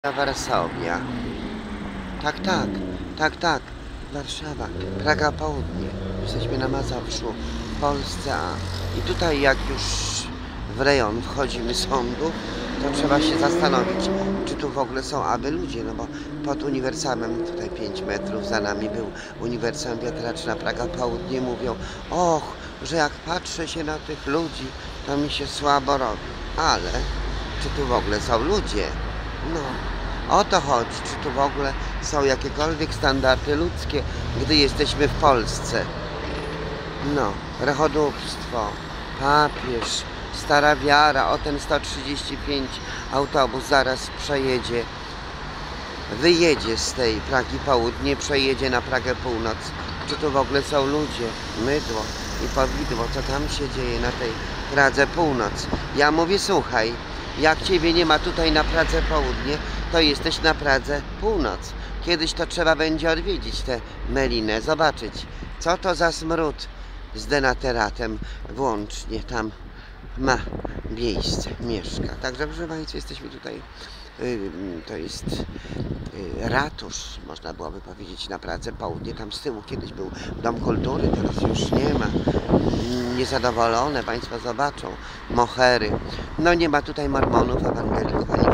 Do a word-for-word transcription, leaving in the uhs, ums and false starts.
Warszawia. Tak, tak, tak, tak. Warszawa, Praga Południe. Jesteśmy na Mazowszu, w Polsce. A i tutaj jak już w rejon wchodzimy sądu, to trzeba się zastanowić, czy tu w ogóle są aby ludzie, no bo pod uniwersamem, tutaj pięć metrów za nami był uniwersam wiatraczna Praga Południe, mówią, och, że jak patrzę się na tych ludzi, to mi się słabo robi. Ale czy tu w ogóle są ludzie? No, o to chodzi, czy tu w ogóle są jakiekolwiek standardy ludzkie, gdy jesteśmy w Polsce. No, rechodóbstwo, papież, stara wiara, o ten sto trzydzieści pięć autobus zaraz przejedzie, wyjedzie z tej Pragi Południe, przejedzie na Pragę Północ. Czy tu w ogóle są ludzie? Mydło i powidło, co tam się dzieje na tej Pradze Północ? Ja mówię, słuchaj, jak ciebie nie ma tutaj na Pradze Południe, to jesteś na Pradze Północ. Kiedyś to trzeba będzie odwiedzić tę Melinę, zobaczyć, co to za smród z denateratem włącznie tam ma miejsce, mieszka. Także proszę Państwa, jesteśmy tutaj, to jest ratusz, można byłoby powiedzieć, na Pradze Południe. Tam z tyłu kiedyś był Dom Kultury, teraz już nie ma. Niezadowolone, Państwo zobaczą, mohery. No nie ma tutaj mormonów, ewangelików, ani